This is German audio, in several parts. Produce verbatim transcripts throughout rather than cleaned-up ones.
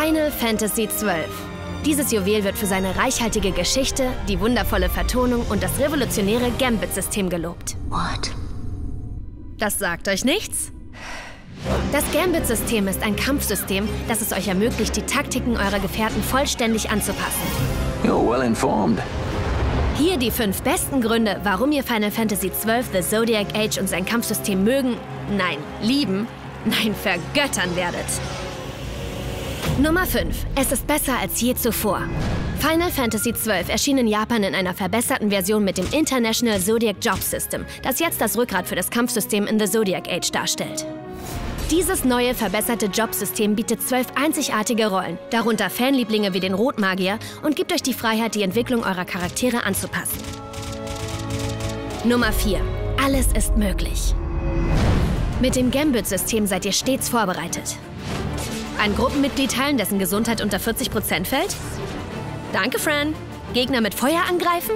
Final Fantasy zwölf. Dieses Juwel wird für seine reichhaltige Geschichte, die wundervolle Vertonung und das revolutionäre Gambit-System gelobt. What? Das sagt euch nichts? Das Gambit-System ist ein Kampfsystem, das es euch ermöglicht, die Taktiken eurer Gefährten vollständig anzupassen. You're well informed. Hier die fünf besten Gründe, warum ihr Final Fantasy zwölf The Zodiac Age und sein Kampfsystem mögen, nein, lieben, nein, vergöttern werdet. Nummer fünf. Es ist besser als je zuvor. Final Fantasy zwölf erschien in Japan in einer verbesserten Version mit dem International Zodiac Job System, das jetzt das Rückgrat für das Kampfsystem in The Zodiac Age darstellt. Dieses neue, verbesserte Jobsystem bietet zwölf einzigartige Rollen, darunter Fanlieblinge wie den Rotmagier, und gibt euch die Freiheit, die Entwicklung eurer Charaktere anzupassen. Nummer vier. Alles ist möglich. Mit dem Gambit-System seid ihr stets vorbereitet. Ein Gruppenmitglied teilen, dessen Gesundheit unter vierzig Prozent fällt? Danke, Fran. Gegner mit Feuer angreifen?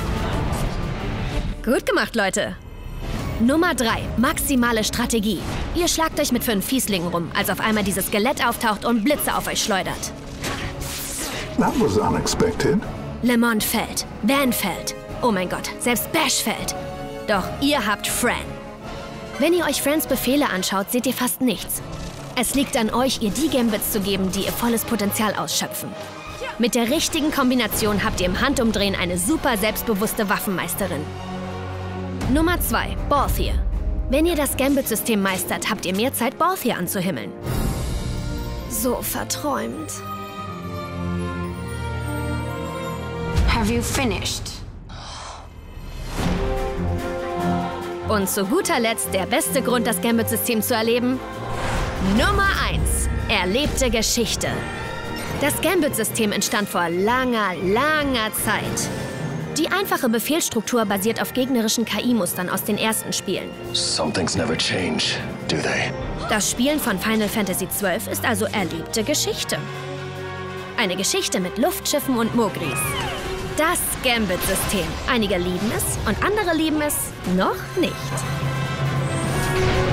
Gut gemacht, Leute. Nummer drei. Maximale Strategie. Ihr schlagt euch mit fünf Fieslingen rum, als auf einmal dieses Skelett auftaucht und Blitze auf euch schleudert. That was unexpected. Lemond fällt. Van fällt. Oh mein Gott, selbst Bash fällt. Doch ihr habt Fran. Wenn ihr euch Frans Befehle anschaut, seht ihr fast nichts. Es liegt an euch, ihr die Gambits zu geben, die ihr volles Potenzial ausschöpfen. Mit der richtigen Kombination habt ihr im Handumdrehen eine super selbstbewusste Waffenmeisterin. Nummer zwei. Balthier. Wenn ihr das Gambit-System meistert, habt ihr mehr Zeit, Balthier anzuhimmeln. So verträumt. Have you finished? Und zu guter Letzt der beste Grund, das Gambit-System zu erleben. Nummer eins. Erlebte Geschichte. Das Gambit-System entstand vor langer, langer Zeit. Die einfache Befehlsstruktur basiert auf gegnerischen K I-Mustern aus den ersten Spielen. Some things never change, do they? Das Spielen von Final Fantasy zwölf ist also erlebte Geschichte. Eine Geschichte mit Luftschiffen und Mogris. Das Gambit-System. Einige lieben es und andere lieben es noch nicht.